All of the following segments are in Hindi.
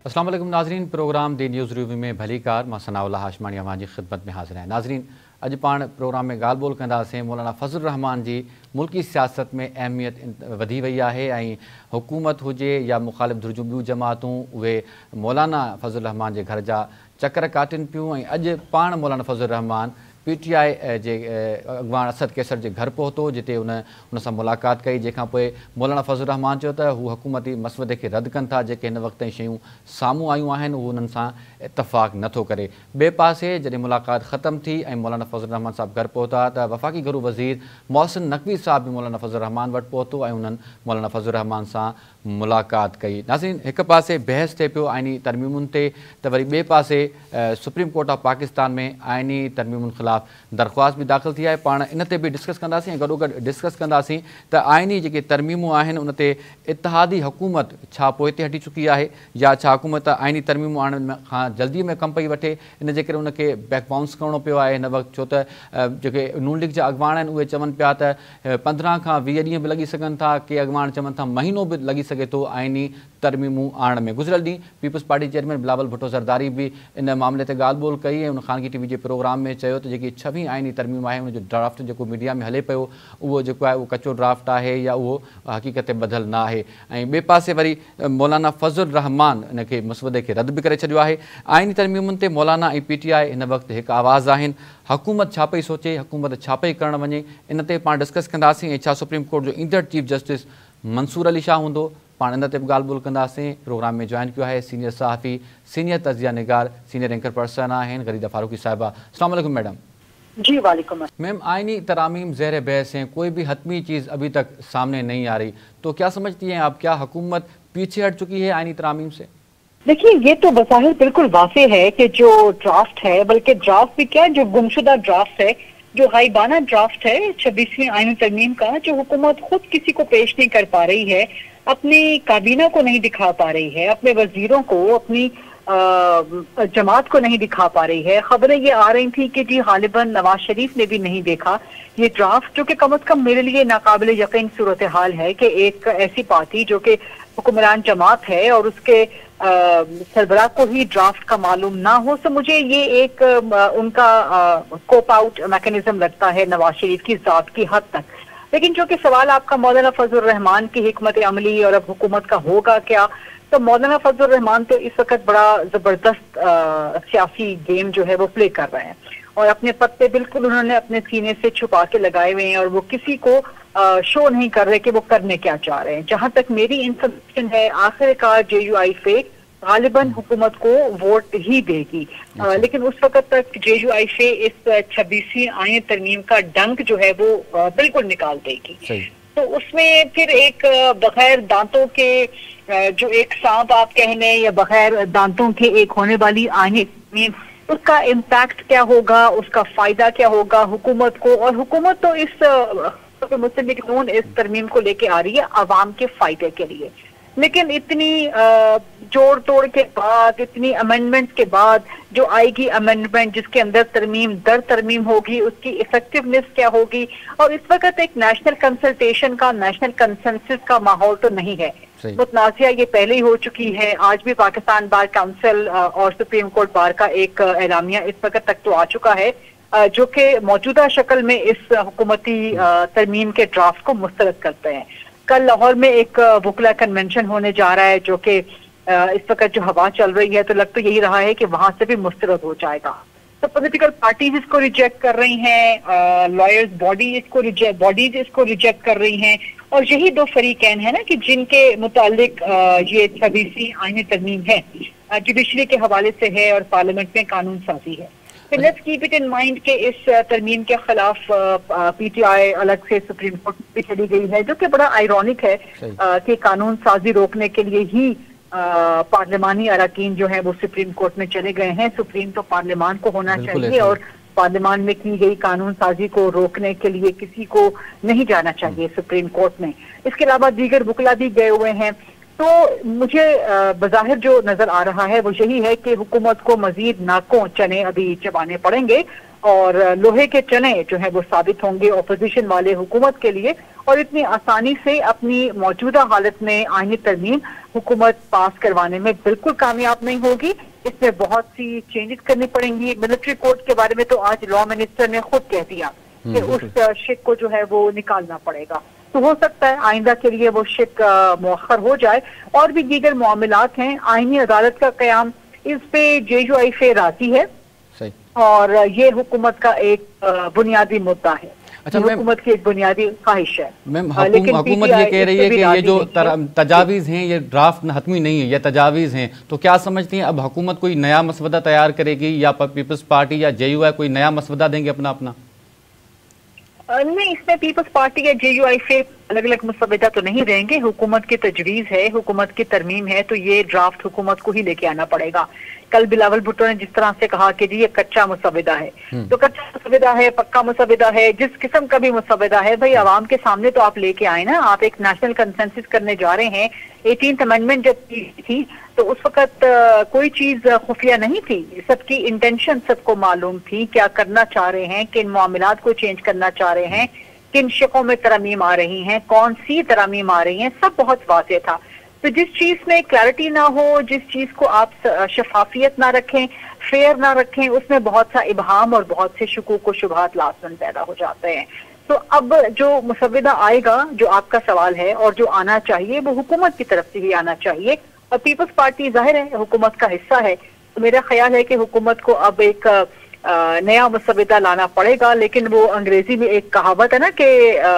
अस्सलाम वालेकुम नाज़रीन, प्रोग्राम दी न्यूज़ रिव्यू में भली कार मां सनाउल्लाह हाशमानी अवां जी ख़िदमत में हाज़िर है। नाज़रीन, अॼु पाण प्रोग्राम में ॻाल्हि ॿोल कंदासीं मौलाना फज़ल रहमान जी मुल्की सियासत में अहमियत वधी वई आहे ऐं हुकूमत हुजे या मुख़ालिफ़ धुर जूं ॿियूं जमातूं उहे मौलाना फज़ल रहमान जे घर जा चकर काटिन पियूं ऐं अॼु पाण मौलाना फज़ल रहमान PTI जे अॻवान असद कैसर जे घर पहुतो, जिते उन सां मुलाक़ात कई, जंहिंखां पोइ मौलाना फज़ल रहमान चयो त हू हुकूमती मसवदे खे रद्द कनि था। जेके हिन वक़्त जी शयूं साम्हूं आयूं आहिनि उहो उन्हनि सां इतफ़ाक़ नथो करे। ॿिए पासे जॾहिं मुलाक़ात ख़तमु थी ऐं मौलाना फज़ल रहमान साहिबु घर पहुता त वफ़ाक़ी घरू वज़ीर मोहसिन नक़वी साहिबु बि मौलाना फज़ल रहमान वटि पहुतो ऐं उन्हनि मौलाना फज़ल रहमान सां मुलाक़ात कई। नाज़रीन, हिकु पासे बहस थिए पियो आइनी तरमीमुनि ते, त वरी ॿिए पासे सुप्रीम कोर्ट ऑफ पाकिस्तान में आइनी तरमीमुनि ख़िलाफ़ दरख़्वास्त बि दाख़िल थी आहे। पाण इन ते बि डिस्कस कंदासीं ऐं गॾोगॾु डिस्कस कंदासीं त आइनी जेके तरमीमूं आहिनि उन ते इतिहादी हुकूमत छा पोइ ते हटी चुकी आहे या छा हुकूमत आइनी तरमीमूं आणण खां जल्दी में कमु पई वठे। इन जे करे उनखे बैक बाउंस करिणो पियो आहे हिन वक़्तु, छो त जेके नून लीग जा अॻवान आहिनि उहे चवनि पिया त 15 खां 20 ॾींहं बि लॻी सघनि था, के अॻवान चवनि था महीनो बि लॻी सघे थो आइनी तरमीमूं आणण में। गुज़िरियल ॾींहुं peoples party chairman Bilawal Bhutto Zardari बि इन मामले ते ॻाल्हि ॿोल कई ऐं उन ख़ानगी TV जे प्रोग्राम में चयो त जेकी 26 आइनी तरमीम आहे उनजो ड्राफ्ट जेको मीडिया में हले पियो उहो जेको आहे उहो कचो ड्राफ्ट आहे या उहो हक़ीक़त ते ॿधल न आहे। ऐं ॿिए पासे वरी मौलाना फज़ल रहमान इनखे मसवदे खे रद्द बि करे छॾियो आहे। आइनी तरमीमुनि ते मौलाना ऐं PTI हिन वक़्तु हिकु आवाज़ आहिनि। हुकूमत छा पई सोचे, हुकूमत छा पई करणु वञे, इन ते पाण डिस्कस कंदासीं। ऐं छा सुप्रीम कोर्ट जो ईंदड़ चीफ जस्टिस मंसूर अली शाह हूंदो, पाण इन ते बि ॻाल्हि ॿोल कंदासीं। प्रोग्राम में जॉइन कयो आहे सीनियर सहाफ़ी, सीनियर तज़िया निगार, सीनियर एंकर पर्सन आहिनि गरीदा फारूकी साहिबा। अस्सलाम वालेकुम मैडम। जी वालेकुम। मैम, आइनी तरामीम ज़ेर बहस हैं, कोई भी हतमी चीज़ अभी तक सामने नहीं आ रही, तो क्या समझती हैं आप, क्या हुकूमत पीछे हट चुकी है आइनी तरामीम से? देखिए, ये तो बज़ाहिर बिल्कुल वाज़ेह है कि जो ड्राफ्ट है, बल्कि ड्राफ्ट भी क्या, जो गुमशुदा ड्राफ्ट है, जो गायबाना ड्राफ्ट है 26वीं आइनी तरमीम का, जो हुकूमत खुद किसी को पेश नहीं कर पा रही है, अपनी काबीना को नहीं दिखा पा रही है, अपने वजीरों को, अपनी जमात को नहीं दिखा पा रही है। खबरें ये आ रही थी कि जी गालिबन नवाज शरीफ ने भी नहीं देखा ये ड्राफ्ट, जो कि कम अज कम मेरे लिए नाकाबिल यकीन सूरत हाल है कि एक ऐसी पार्टी जो कि हुक्मरान जमात है और उसके सरबराह को ही ड्राफ्ट का मालूम ना हो। तो मुझे ये एक उनका कोप आउट मैकेनिज्म लगता है नवाज शरीफ की जात की हद तक। लेकिन जो कि सवाल आपका मौलाना फजल रहमान की हिकमत अमली और अब हुकूमत का होगा क्या, तो मौलाना फजल रहमान तो इस वक्त बड़ा जबरदस्त सियासी गेम जो है वो प्ले कर रहे हैं और अपने पत्ते बिल्कुल उन्होंने अपने सीने से छुपा के लगाए हुए हैं और वो किसी को शो नहीं कर रहे कि वो करने क्या चाह रहे हैं। जहां तक मेरी इंफॉर्मेशन है, आखिरकार JUIFA गालिबन हुकूमत को वोट ही देगी। लेकिन उस वक्त तक JUIFA इस 26वीं आइनी तरमीम का डंक जो है वो बिल्कुल निकाल देगी। तो उसमें फिर एक बगैर दांतों के जो एक सांप आप कहने या बगैर दांतों के एक होने वाली आइनी तरमीम, उसका इम्पैक्ट क्या होगा, उसका फायदा क्या होगा हुकूमत को। और हुकूमत तो इस मुस्लिम लीग नून इस तरमीम को लेके आ रही है अवाम के फायदे के लिए, लेकिन इतनी जोड़ तोड़ के बाद, इतनी अमेंडमेंट के बाद जो आएगी अमेंडमेंट जिसके अंदर तरमीम दर तरमीम होगी, उसकी इफेक्टिवनेस क्या होगी। और इस वक्त एक नेशनल कंसल्टेशन का, नेशनल कंसेंसस का माहौल तो नहीं है। मुतनाज़िया ये पहले ही हो चुकी है। आज भी पाकिस्तान बार काउंसिल और सुप्रीम कोर्ट बार का एक एलामिया इस वक्त तक तो आ चुका है जो कि मौजूदा शक्ल में इस हुकूमती तरमीम के ड्राफ्ट को मुस्तरद करते हैं। कल लाहौर में एक वुकला कन्वेंशन होने जा रहा है जो कि इस वक्त जो हवा चल रही है तो लग तो यही रहा है कि वहां से भी मुस्तरद हो जाएगा। तो पॉलिटिकल पार्टीज इसको रिजेक्ट कर रही हैं, लॉयर्स बॉडीज इसको रिजेक्ट कर रही हैं और यही दो फरीकैन है ना कि जिनके मुतालिक ये 26वीं आइनी तरमीम है, जुडिशरी के हवाले से है और पार्लियामेंट में कानून साजी है। तो let's keep it in mind कि इस तरमीम के खिलाफ PTI अलग से सुप्रीम कोर्ट में चली गई है, जो कि बड़ा आयरॉनिक है कि कानून साजी रोकने के लिए ही पार्लिमानी अरकान जो है वो सुप्रीम कोर्ट में चले गए हैं। सुप्रीम तो पार्लियामान को होना चाहिए और पार्लियामान में की गई कानून साजी को रोकने के लिए किसी को नहीं जाना चाहिए सुप्रीम कोर्ट में। इसके अलावा दीगर वुकला भी गए हुए हैं। तो मुझे बज़ाहिर जो नजर आ रहा है वो यही है कि हुकूमत को मजीद नाकों चने अभी चबाने पड़ेंगे और लोहे के चने जो है वो साबित होंगे ऑपोजिशन वाले हुकूमत के लिए, और इतनी आसानी से अपनी मौजूदा हालत में आईनी तरमीम हुकूमत पास करवाने में बिल्कुल कामयाब नहीं होगी। इसमें बहुत सी चेंजेस करनी पड़ेंगी। मिलिट्री कोड के बारे में तो आज लॉ मिनिस्टर ने खुद कह दिया कि उस शिक को जो है वो निकालना पड़ेगा। तो हो सकता है आइंदा के लिए वो शिक मुअख्खर हो जाए। और भी दीगर मामलात हैं। आईनी अदालत का क़याम, इस पे JUIF राजी है और ये हुकूमत का एक बुनियादी मुद्दा है। अच्छा, हुकूमत की एक बुनियादी ख्वाहिश है। मैम, हुकूमत ये कह रही है कि ये जो तजावीज़ हैं ये ड्राफ्ट हतमी नहीं है, ये तजावीज़ हैं, तो क्या समझती हैं अब हुकूमत कोई नया मसवदा तैयार करेगी या पीपल्स पार्टी या JUI कोई नया मसवदा देंगे अपना? नहीं, इसमें पीपल्स पार्टी या JUI अलग अलग मसवदा तो नहीं देंगे। हुकूमत की तजवीज़ है, हुकूमत की तरमीम है, तो ये ड्राफ्ट हुकूमत को ही लेके आना पड़ेगा। कल बिलावल भुट्टो ने जिस तरह से कहा कि जी ये कच्चा मसवदा है, तो कच्चा मसवदा है, पक्का मसवदा है, जिस किस्म का भी मसवदा है भाई आवाम के सामने तो आप लेके आए ना। आप एक नेशनल कंसेंसस करने जा रहे हैं। 18th अमेंडमेंट जब थी तो उस वक्त कोई चीज खुफिया नहीं थी। सबकी इंटेंशन सबको मालूम थी, क्या करना चाह रहे हैं, किन मामलात को चेंज करना चाह रहे हैं, किन शिकों में तरमीम आ रही हैं, कौन सी तरमीम आ रही हैं, सब बहुत वाज़ेह था। तो जिस चीज में क्लैरिटी ना हो, जिस चीज को आप शफाफियत ना रखें, फेयर ना रखें, उसमें बहुत सा इबहाम और बहुत से शुकूक व शुबहात लाजमन पैदा हो जाते हैं। तो अब जो मसवदा आएगा, जो आपका सवाल है, और जो आना चाहिए वो हुकूमत की तरफ से ही आना चाहिए। और पीपल्स पार्टी जाहिर है हुकूमत का हिस्सा है, तो मेरा ख्याल है कि हुकूमत को अब एक नया मसवदा लाना पड़ेगा। लेकिन वो अंग्रेजी में एक कहावत है ना कि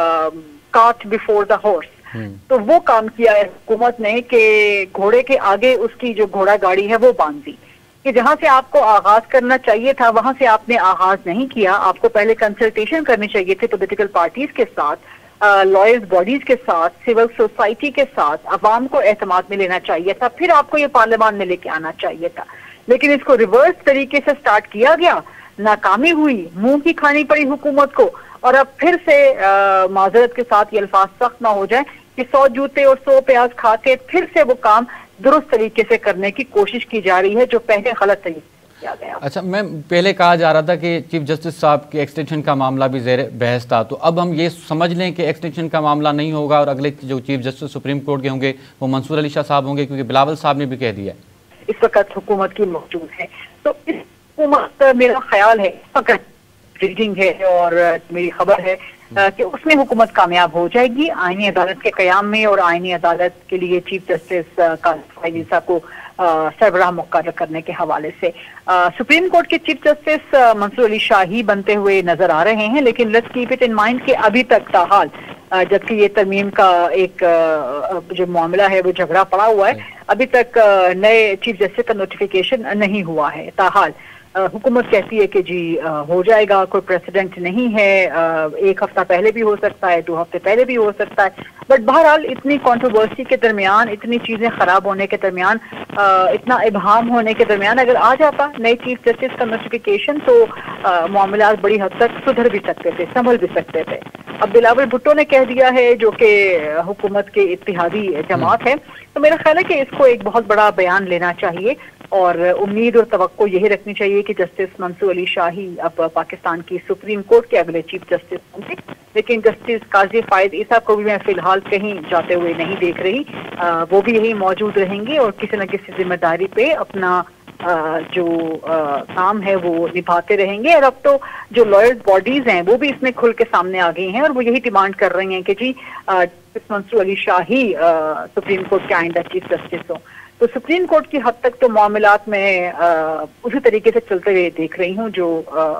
कार्ट बिफोर द हॉर्स, तो वो काम किया है हुकूमत ने कि घोड़े के आगे उसकी जो घोड़ा गाड़ी है वो बांध दी, कि जहां से आपको आगाज करना चाहिए था वहां से आपने आगाज नहीं किया। आपको पहले कंसल्टेशन करनी चाहिए थी पॉलिटिकल पार्टीज के साथ, लॉयर्स बॉडीज के साथ, सिविल सोसाइटी के साथ, अवाम को एतमाद में लेना चाहिए था, फिर आपको ये पार्लियामान में लेके आना चाहिए था। लेकिन इसको रिवर्स तरीके से स्टार्ट किया गया, नाकामी हुई, मुंह की खानी पड़ी हुकूमत को। और अब फिर से माजरत के साथ ये अल्फाज सख्त ना हो जाए कि 100 जूते और 100 प्याज खा के फिर से वो काम दुरुस्त तरीके से करने की कोशिश की जा रही है जो पहले गलत तरीके से किया गया। अच्छा मैम, पहले कहा जा रहा था कि चीफ जस्टिस साहब के एक्सटेंशन का मामला भी ज़ेर बहस था, तो अब हम ये समझ लें कि एक्सटेंशन का मामला नहीं होगा और अगले जो चीफ जस्टिस सुप्रीम कोर्ट के होंगे वो मंसूर अली शाह साहब होंगे, क्योंकि बिलावल साहब ने भी कह दिया इस वक्त हुकूमत की मौजूद है। तो इस हुकूमत मेरा ख्याल है इस वक्त रीडिंग है और मेरी खबर है कि उसमें हुकूमत कामयाब हो जाएगी आईनी अदालत के क़याम में, और आईनी अदालत के लिए चीफ जस्टिस का को सरबराह मुकर्रर करने के हवाले से सुप्रीम कोर्ट के चीफ जस्टिस मंसूर अली शाह ही बनते हुए नजर आ रहे हैं। लेकिन let's keep it in mind कि अभी तक ताहाल जबकि ये तरमीम का एक जो मामला है वो झगड़ा पड़ा हुआ है, अभी तक नए चीफ जस्टिस का नोटिफिकेशन नहीं हुआ है। ताहाल हुकूमत कहती है कि जी हो जाएगा, कोई प्रेसिडेंट नहीं है, एक हफ्ता पहले भी हो सकता है, 2 हफ्ते पहले भी हो सकता है। बट बहरहाल इतनी कंट्रोवर्सी के दरमियान, इतनी चीजें खराब होने के दरमियान, इतना इबहाम होने के दरमियान अगर आ जाता नई चीफ जस्टिस का नोटिफिकेशन तो मामला बड़ी हद तक सुधर भी सकते थे, संभल भी सकते थे। अब बिलावल भुट्टो ने कह दिया है जो कि हुकूमत के इत्तेहादी जमात है, तो मेरा ख्याल है कि इसको एक बहुत बड़ा बयान लेना चाहिए और उम्मीद और तवक्को यही रखनी चाहिए कि जस्टिस मंसूर अली शाह ही अब पाकिस्तान की सुप्रीम कोर्ट के अगले चीफ जस्टिस होंगे। लेकिन जस्टिस काजी फायद ईसा को भी मैं फिलहाल कहीं जाते हुए नहीं देख रही, वो भी यही मौजूद रहेंगे और किसी न किसी जिम्मेदारी पे अपना जो काम है वो निभाते रहेंगे। और अब तो जो लॉयर्स बॉडीज हैं वो भी इसमें खुल के सामने आ गई हैं और वो यही डिमांड कर रही हैं कि जी मंसूर अली शाह ही सुप्रीम कोर्ट के आइंदा चीफ जस्टिस हो। तो सुप्रीम कोर्ट की हद तक तो मामलात में उसी तरीके से चलते हुए देख रही हूँ जो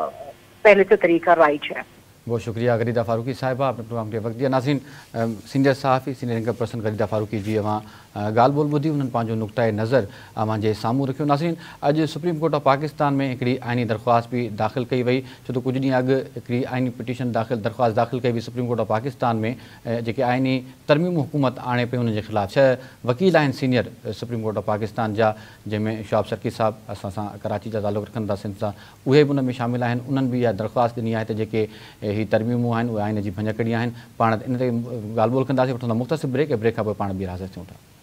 पहले से तरीका राइज है। बहुत शुक्रिया गरीदा फारूकी साहिबा, आपने प्रोग्राम के वक्त दिया। नाज़रीन, सीनियर सहाफ़ी senior anchor person Gharida Farooqi ji वहाँ ॻाल्हि ॿोल ॿुधी, उन्हनि पंहिंजो नुक़्ताए नज़र मुंहिंजे साम्हूं रखियो। नाज़रीन, अॼु सुप्रीम कोर्ट ऑफ पाकिस्तान में हिकिड़ी आइनी दरख़्वास्त भी दाख़िल कई वई, छो त कुझु ॾींहं अॻु हिकिड़ी आइनी पिटीशन दरख़्वास्त दाख़िल कई हुई सुप्रीम कोर्ट ऑफ पाकिस्तान में, जेके आइनी तरमीम हुकूमत आणे पई, हुनजे ख़िलाफ़ 6 वकील आहिनि senior supreme court of Pakistan जा, जंहिंमें शॉब सर्की साहब असां सां कराची जा तालुक़ रखनि था, सिंध सां, उहे बि उन में शामिल आहिनि। उन्हनि बि इहा दरख़्वास्त ॾिनी आहे त जेके ही तरमीमूं आहिनि उहे आइन जी भञकड़ी आहिनि। पाण इन ते ॻाल्हि ॿोल कंदासीं, वठंदा मुख़्तसिर ब्रेक, ऐं ब्रेक खां पोइ पाण ॿीहर हाज़िर थियूं था।